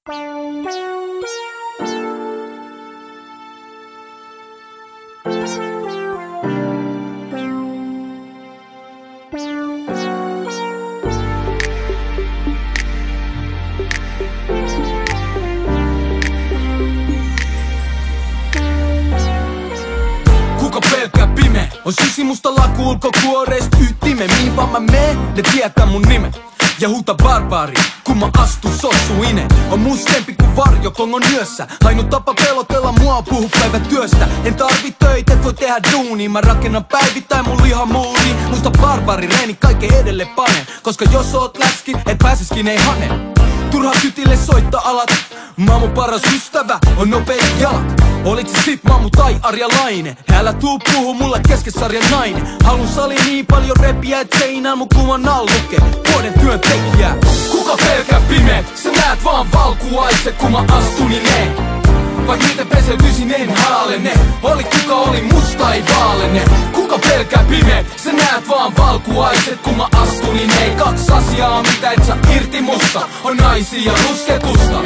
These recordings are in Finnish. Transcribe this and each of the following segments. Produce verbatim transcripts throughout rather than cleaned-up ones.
Kuka pelkää pime? On sisimusta laku ulkokuoreista ytimen. Mihin vaan mä meen, ne tietää mun nimen. Ja huuta barbaari, kun mä astun sossuinen. On mustempi kuin varjo Kongon yössä. Ainut tapa pelotella mua on puhu päivätyöstä. En tarvi töitä, et voi tehdä duunia. Mä rakennan päivittäin mun lihamuuri. Musta barbaari reeni kaiken edelle pane. Koska jos oot läski, et pääsiskin ei hane. Turha tytille soittaa alat. Mä mun paras ystävä on nopeet jalat. Olit se sit Mamu tai Arjalainen. Älä tuu puhu mulle keskesarjan nainen. Halun sali niin paljon repiä, et seinään mun kuvan all lukee vuoden työntekijää. Kuka pelkää pimeet? Sä näet vaan valkuaiset kun mä astun ineen. Vaik miten peseytyisin en haalene. Oli kuka oli musta ei vaalene. Kuka pelkää pimeet? Sä näet vaan valkuaiset kun mä astun ineen. Kaks asiaa mitä et saa irti musta on naisia ja rusketusta.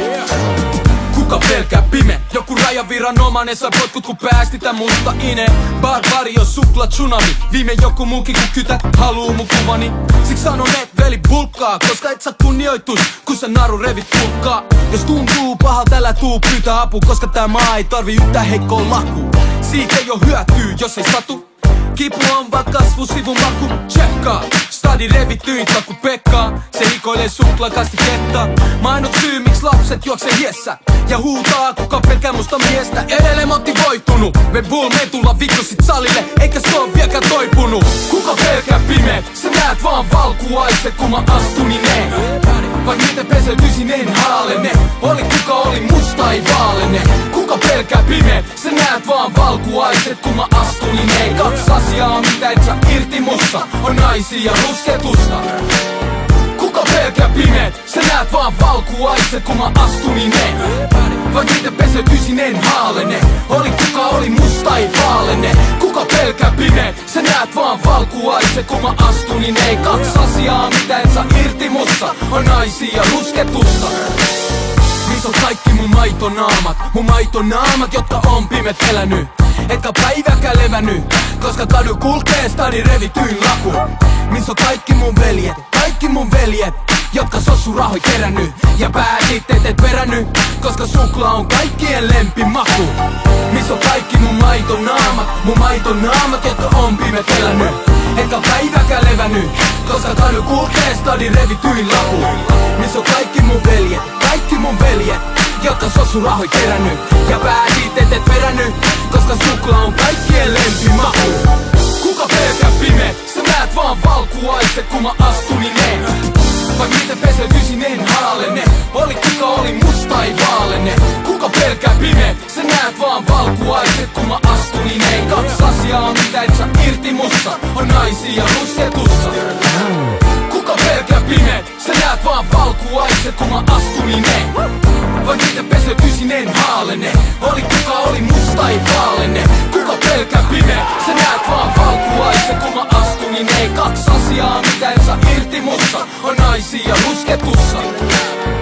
Kuka pelkää pime? Joku rajaviranomainen sai potkut kun päästi tän musta ineen. Barbari on sukla tsunami. Viime joku muukin kun kytät haluu mun kuvani. Siks sanon et veli bulkkaa, koska et saa kunnioitus kun sä naru revit pulkkaa. Jos tuntuu pahalta älä tuu pyytää apua, koska tää maa ei tarvi yhtään heikkoa lakua. Siitä ei oo hyötyä jos ei satu. Kipu on vaan kasvusivun maku, tsekkaa. Stadi revityin taku Pekkaa. Se hikoilee suklaakastiketta. Mä ainut syy miksi lapset juoksee hiessä ja huutaa kuka pelkää musta miestä. Edelleen motivoitunut, me bull me tulla vittu sit salille. Eikä se oo vieläkään toipunut. Kuka pelkää pimeet? Sä näet vaan valkuaiset kun mä astun ineen. Vaik miten peseytyisin en haalene. Oli kuka oli musta ei vaalene. Kuka pelkää pimeet? Sä näet vaan valkuaiset kun mä astun ineen. Kaks asiaa mitä et saa irti musta on naisia ja rusketusta. Kuka pelkää pimeet? Sä näet vaan valkuaiset kun mä astun ineen. Vaik miten peseytyisin en haalene. Oli kuka oli musta ei vaalene. Kuka pelkää pimeet? Sä näet vaan valkuaiset kun mä astun ineen. Kaks asiaa mitä et saa irti musta on naisia ja rusketusta. Mis on kaikki mun maitonaamat, mun maitonaamat, jotka on pimet elänyt. Etkä päiväkään levännyt, koska kadu kulkee stadi revityin laku. Mis on kaikki mun veljet, kaikki mun veljet, jotka sossu rahoi kerännyt. Ja päätit et et perännyt, koska sukla on kaikkien lempimaku. Mis on kaikki mun maitonaamat, mun maitonaamat, jotka on pimet elänyt. Etkä päiväkään levännyt, koska kadu kulkee stadi revityin laku. Mis on kaikki mun veljet, kaikki mun veljet, jotka sossu rahoi kerännyt. Ja päätit et et perännyt, koska sukla on kaikkien lempimaku. Kuka pelkää pimeet? Sä näet vaan valkuaiset kun mä astun ineen. Vaik miten peseytyisin en haalene. Oli kuka oli musta ei vaalene. Kuka pelkää pimeet? Sä näet vaan valkuaiset kun mä astun ineen. Kaks asiaa mitä et saa irti musta on naisia ja rusketusta. Kuka pelkää pimeet? Sä näet vaan valkuaiset kun mä astun ineen. Vaik miten peseytyisin en haalene. Oli kuka oli musta ei vaalene. Kuka pelkää pimeet? Sä näet vaan valkuaiset kun mä astun ineen. Kaks asiaa mitä et saa irti musta on naisia ja rusketussa.